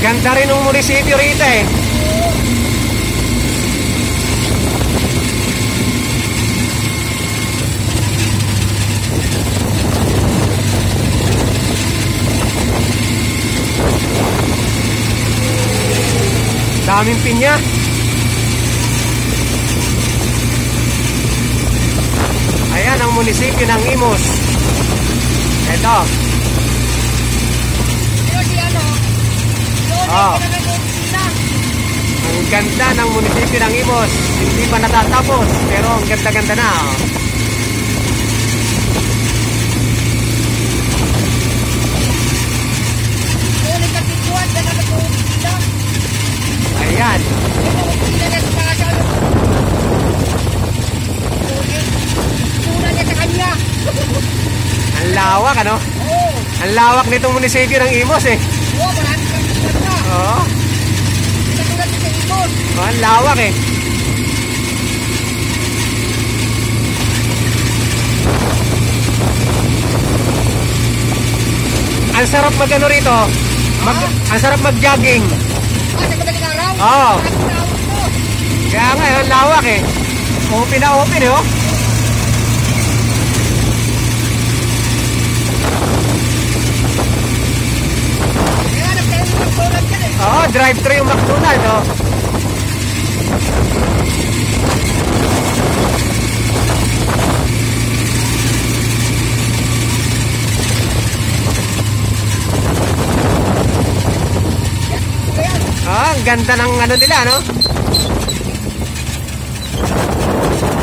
Ganda rin ng munisipyo rito eh. Daming pinya. Ayan ang munisipyo ng Imus. Ito. Oh. Ang ganda ng munisipyo ng Imus. Hindi pa natatapos, pero ang ganda-ganda na. Ayan. Ang lawak, ano? Ang lawak nitong munisipyo ng Imus eh. Oo. Ang lawak eh. Ang sarap mag-ano rito. Ang sarap mag-jogging. Oo. Kaya nga, ang lawak eh. Open na open eh, oh. Oo, drive-thru yung McDonald's, oh. Ang ganda ng ano nila, no?